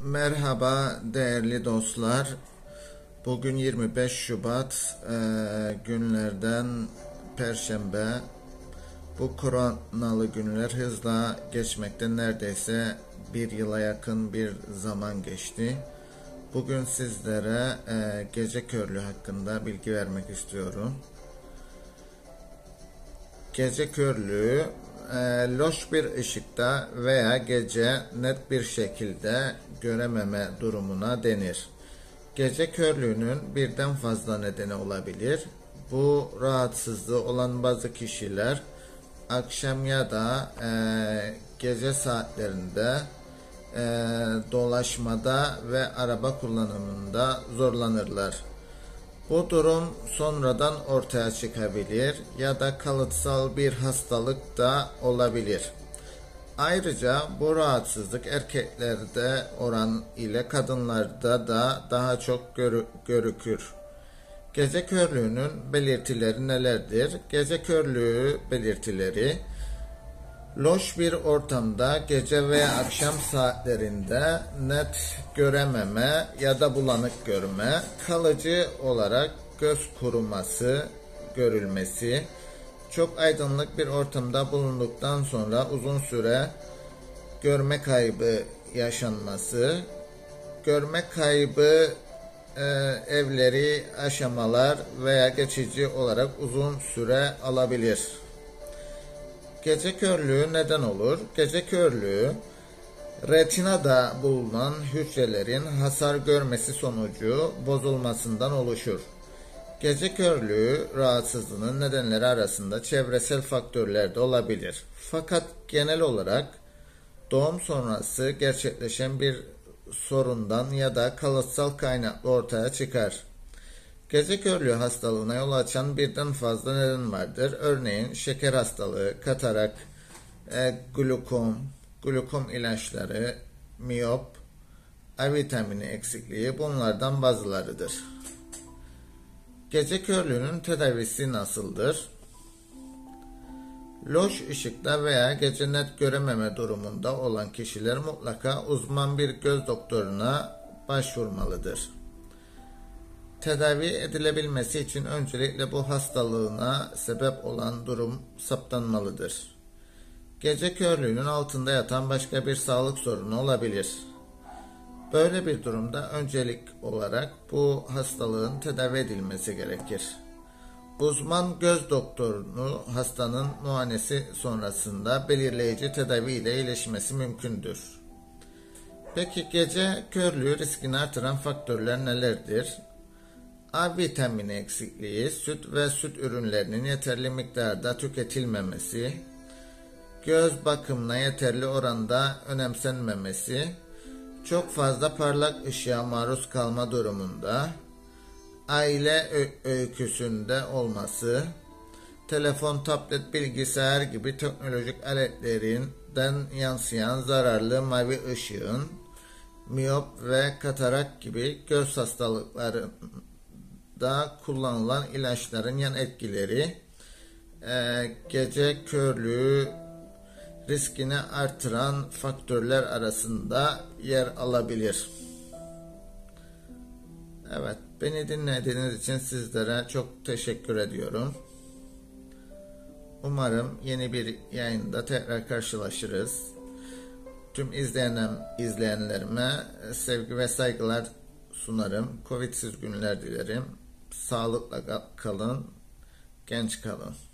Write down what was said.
Merhaba değerli dostlar. Bugün 25 Şubat günlerden Perşembe. Bu koronalı günler hızla geçmekte, neredeyse bir yıla yakın bir zaman geçti. Bugün sizlere gece körlüğü hakkında bilgi vermek istiyorum. Gece körlüğü loş bir ışıkta veya gece net bir şekilde görememe durumuna denir. Gece körlüğünün birden fazla nedeni olabilir. Bu rahatsızlığı olan bazı kişiler akşam ya da gece saatlerinde dolaşmada ve araba kullanımında zorlanırlar. Bu durum sonradan ortaya çıkabilir ya da kalıtsal bir hastalık da olabilir. Ayrıca bu rahatsızlık erkeklerde oran ile kadınlarda da daha çok görülür. Gece körlüğünün belirtileri nelerdir? Gece körlüğü belirtileri: loş bir ortamda gece veya akşam saatlerinde net görememe ya da bulanık görme, kalıcı olarak göz kuruması görülmesi, çok aydınlık bir ortamda bulunduktan sonra uzun süre görme kaybı yaşanması, görme kaybı evleri, aşamalar veya geçici olarak uzun süre alabilir. Gece körlüğü neden olur? Gece körlüğü, retinada bulunan hücrelerin hasar görmesi sonucu bozulmasından oluşur. Gece körlüğü rahatsızlığının nedenleri arasında çevresel faktörler de olabilir. Fakat genel olarak doğum sonrası gerçekleşen bir sorundan ya da kalıtsal kaynaklı ortaya çıkar. Gece körlüğü hastalığına yol açan birden fazla neden vardır. Örneğin şeker hastalığı, katarak, glukom ilaçları, miyop, A vitamini eksikliği bunlardan bazılarıdır. Gece körlüğünün tedavisi nasıldır? Loş ışıkta veya gece net görememe durumunda olan kişiler mutlaka uzman bir göz doktoruna başvurmalıdır. Tedavi edilebilmesi için öncelikle bu hastalığına sebep olan durum saptanmalıdır. Gece körlüğünün altında yatan başka bir sağlık sorunu olabilir. Böyle bir durumda öncelik olarak bu hastalığın tedavi edilmesi gerekir. Uzman göz doktorunu hastanın muayenesi sonrasında belirleyici tedavi ile iyileşmesi mümkündür. Peki gece körlüğü riskini artıran faktörler nelerdir? A vitamini eksikliği, süt ve süt ürünlerinin yeterli miktarda tüketilmemesi, göz bakımına yeterli oranda önemsenmemesi, çok fazla parlak ışığa maruz kalma durumunda, aile öyküsünde olması, telefon, tablet, bilgisayar gibi teknolojik aletlerinden yansıyan zararlı mavi ışığın, miyop ve katarak gibi göz hastalıklarında kullanılan ilaçların yan etkileri, gece körlüğü riskini artıran faktörler arasında yer alabilir. Evet, beni dinlediğiniz için sizlere çok teşekkür ediyorum. Umarım yeni bir yayında tekrar karşılaşırız. Tüm izleyenlerime sevgi ve saygılar sunarım. Covid'siz günler dilerim. Sağlıkla kalın, genç kalın.